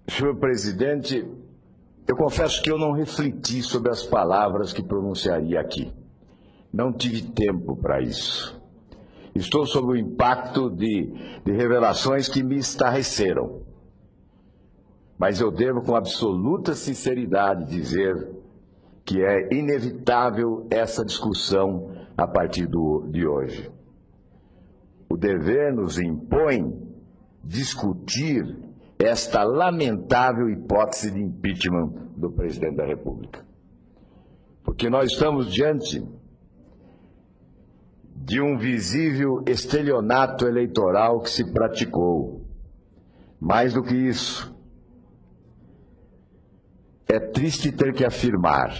Senhor presidente, eu confesso que eu não refleti sobre as palavras que pronunciaria aqui. Não tive tempo para isso. Estou sob o impacto de revelações que me estarreceram. Mas eu devo com absoluta sinceridade dizer que é inevitável essa discussão a partir de hoje. O dever nos impõe discutir esta lamentável hipótese de impeachment do presidente da República. Porque nós estamos diante de um visível estelionato eleitoral que se praticou. Mais do que isso, é triste ter que afirmar.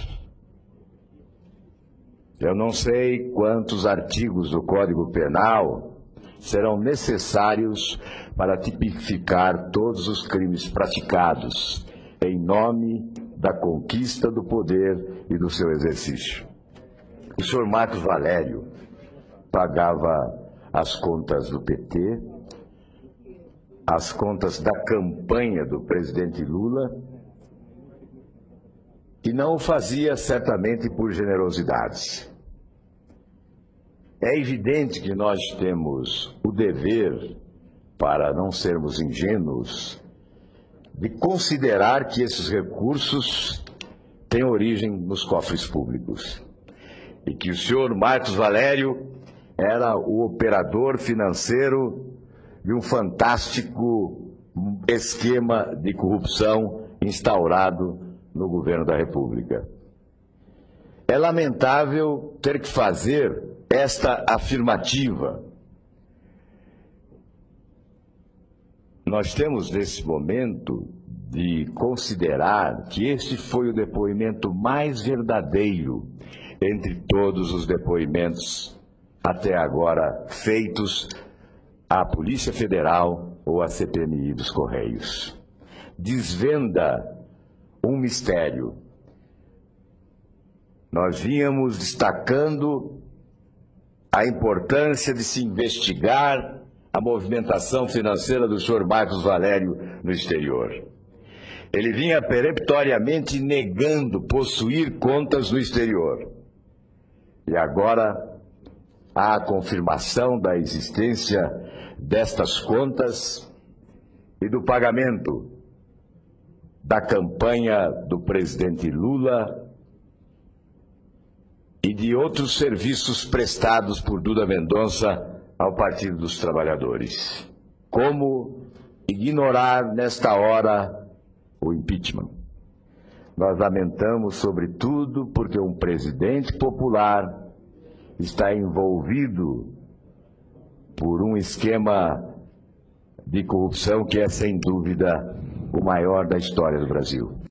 Eu não sei quantos artigos do Código Penal serão necessários para tipificar todos os crimes praticados em nome da conquista do poder e do seu exercício. O senhor Marcos Valério pagava as contas do PT, as contas da campanha do presidente Lula, e não o fazia certamente por generosidade. É evidente que nós temos o dever, para não sermos ingênuos, de considerar que esses recursos têm origem nos cofres públicos e que o senhor Marcos Valério era o operador financeiro de um fantástico esquema de corrupção instaurado no governo da República. É lamentável ter que fazer esta afirmativa. Nós temos, nesse momento, de considerar que este foi o depoimento mais verdadeiro entre todos os depoimentos até agora feitos à Polícia Federal ou à CPMI dos Correios. Desvenda um mistério. Nós vínhamos destacando a importância de se investigar a movimentação financeira do senhor Marcos Valério no exterior. Ele vinha peremptoriamente negando possuir contas no exterior. E agora há a confirmação da existência destas contas e do pagamento da campanha do presidente Lula e de outros serviços prestados por Duda Mendonça ao Partido dos Trabalhadores. Como ignorar nesta hora o impeachment? Nós lamentamos, sobretudo, porque um presidente popular está envolvido por um esquema de corrupção que é, sem dúvida, o maior da história do Brasil.